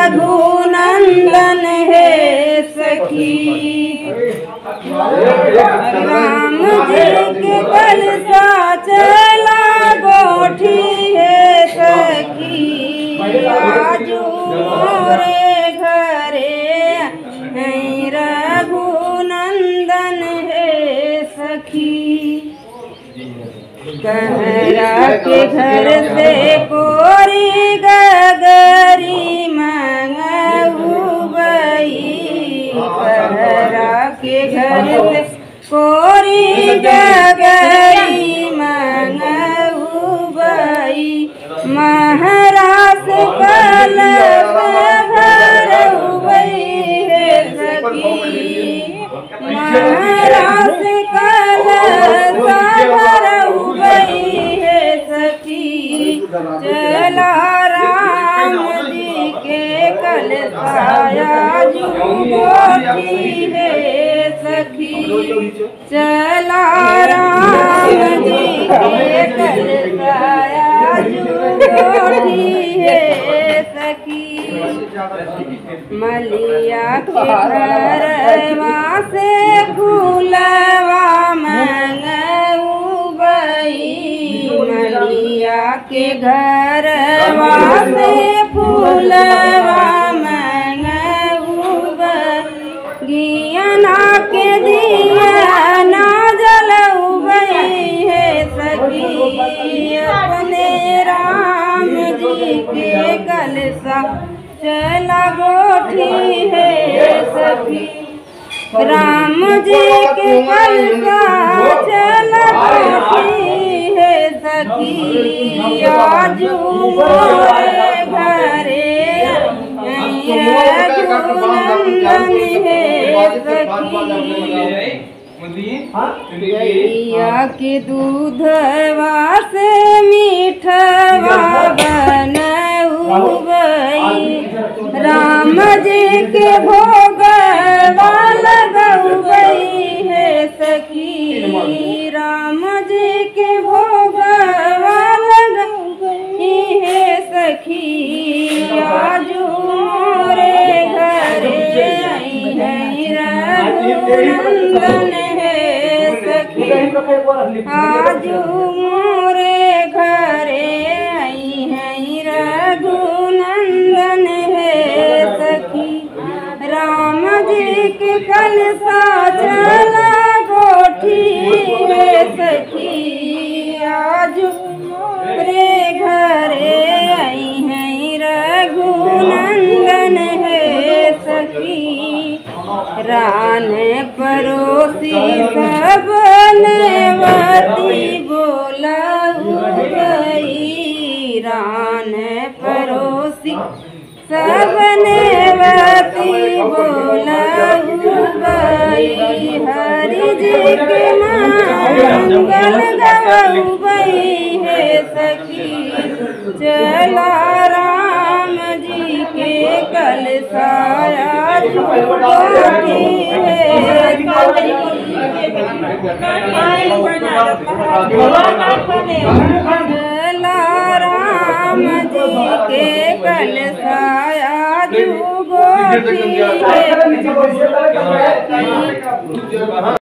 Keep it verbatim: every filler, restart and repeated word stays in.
रघुनंदन है सखी। राम जी के कलसा चला गोठी है सखी। आजू मोरे घरे हैं रघुनंदन है सखी। कहरा के घर से कोरी गगरी मंगऊ गई। कहरा के घर से कोरी गगरी मंगऊ गई। महाराज कलश भरऊ गई है सखी। महाराज कलश भरऊ गई है सखी। चला राम जी के कलशाया जुगोठी है सखी। चला राम जी के कलशाया जुगोठी है सखी। मलिया के घरवा से फूलवा मंगऊ गई। मलिया के घरवा से फूलवा मंगऊ गई। गियना के दिया ना जलऊ गई है सखी। अपने राम जी के कलसा चला गोठी है सखी। राम जी के कलसा चला गोठी है सखी। आजू मोरे घरे रघुनंदन है सखी। गैया के दूधवा से मीठवा बनऊ गई। राम जी के भोगवा लगऊ गई है सखी। राम जी के भोगवा लगऊ गई है सखी। आजू मोरे घरे रघुनंदन है सखी। आजू मोरे घरे आई है रघुनंदन है सखी। राम जी के कलसा चला गोठी है सखी। आजू मोरे घरे आई है रघुनंदन है सखी। रान परोसी सब नेवती बोलऊ गई। रान परोसी सब नेवती बोलऊ गई। हरि जी के मंगल गऊ गई है सखी। चला राम जी के कलशाया जुगोठी है सखी। चला राम जी के कलशाया जुगोठी है सखी।